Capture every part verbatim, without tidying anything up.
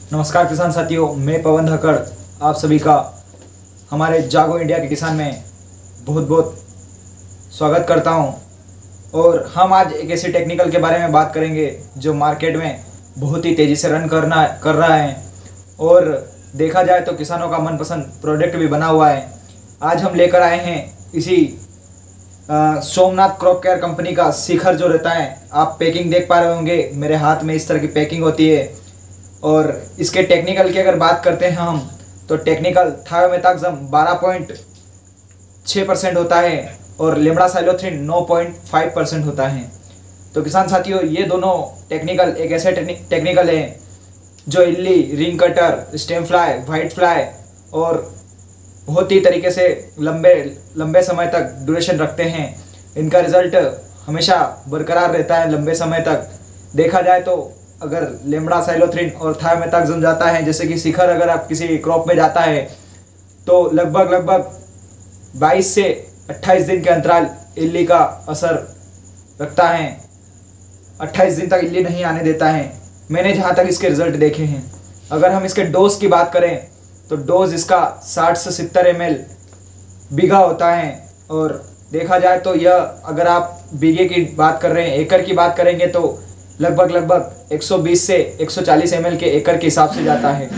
नमस्कार किसान साथियों, मैं पवन धाकड़ आप सभी का हमारे जागो इंडिया के किसान में बहुत बहुत स्वागत करता हूं। और हम आज एक ऐसे टेक्निकल के बारे में बात करेंगे जो मार्केट में बहुत ही तेज़ी से रन करना कर रहा है और देखा जाए तो किसानों का मनपसंद प्रोडक्ट भी बना हुआ है। आज हम लेकर आए हैं इसी आ, सोमनाथ क्रॉप केयर कंपनी का शिखर जो रहता है। आप पैकिंग देख पा रहे होंगे, मेरे हाथ में इस तरह की पैकिंग होती है। और इसके टेक्निकल की अगर बात करते हैं हम तो टेक्निकल थायोमेथाक्सम बारह पॉइंट छः परसेंट होता है और लिम्डासाइलोथ्रिन नौ पॉइंट पाँच परसेंट होता है। तो किसान साथियों, ये दोनों टेक्निकल एक ऐसे टेक्निकल है जो इल्ली, ring cutter, stem fly, white fly और बहुत ही तरीके से लंबे लंबे समय तक ड्यूरेशन रखते हैं। इनका रिजल्ट हमेशा बरकरार रहता है लंबे समय तक। देखा जाए तो अगर लिम्डासाइलोथ्रिन और थायोमेथाक्सम जाता है, जैसे कि शिखर अगर आप किसी क्रॉप में जाता है तो लगभग लगभग बाईस से अट्ठाईस दिन के अंतराल इल्ली का असर रखता है। अट्ठाईस दिन तक इल्ली नहीं आने देता है, मैंने जहाँ तक इसके रिजल्ट देखे हैं। अगर हम इसके डोज की बात करें तो डोज इसका साठ से सत्तर एम एल बीघा होता है। और देखा जाए तो यह अगर आप बीघे की बात कर रहे हैं, एकड़ की बात करेंगे तो लगभग लगभग एक सौ बीस से एक सौ चालीस एम एल के एकड़ के हिसाब से जाता है।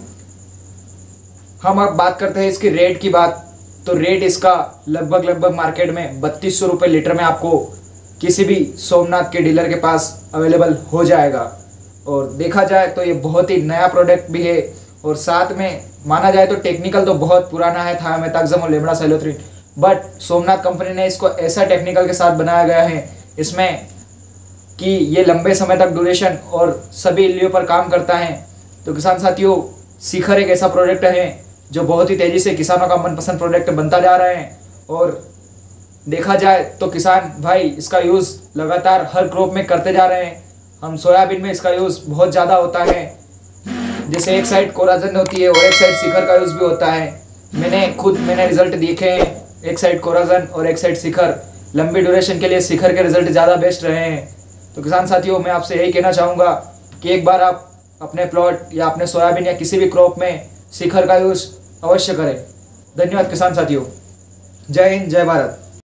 हम अब बात करते हैं इसकी रेट की बात, तो रेट इसका लगभग लगभग मार्केट में बत्तीस सौ रुपये लीटर में आपको किसी भी सोमनाथ के डीलर के पास अवेलेबल हो जाएगा। और देखा जाए तो ये बहुत ही नया प्रोडक्ट भी है और साथ में माना जाए तो टेक्निकल तो बहुत पुराना है थायोमेथाक्सम और लिम्डासाइलोथ्रिन, बट सोमनाथ कंपनी ने इसको ऐसा टेक्निकल के साथ बनाया गया है इसमें कि ये लंबे समय तक ड्यूरेशन और सभी इल्लियों पर काम करता है। तो किसान साथियों, शिखर एक ऐसा प्रोडक्ट है जो बहुत ही तेज़ी से किसानों का मनपसंद प्रोडक्ट बनता जा रहा है। और देखा जाए तो किसान भाई इसका यूज़ लगातार हर क्रॉप में करते जा रहे हैं। हम सोयाबीन में इसका यूज़ बहुत ज़्यादा होता है, जैसे एक साइड कोराजन होती है और एक साइड शिखर का यूज़ भी होता है। मैंने खुद मैंने रिजल्ट देखे हैं, एक साइड कोराजन और एक साइड शिखर। लंबी ड्यूरेशन के लिए शिखर के रिजल्ट ज़्यादा बेस्ट रहे हैं। तो किसान साथियों, मैं आपसे यही कहना चाहूँगा कि एक बार आप अपने प्लॉट या अपने सोयाबीन या किसी भी क्रॉप में शिखर का यूज़ अवश्य करें। धन्यवाद किसान साथियों। जय हिंद, जय भारत।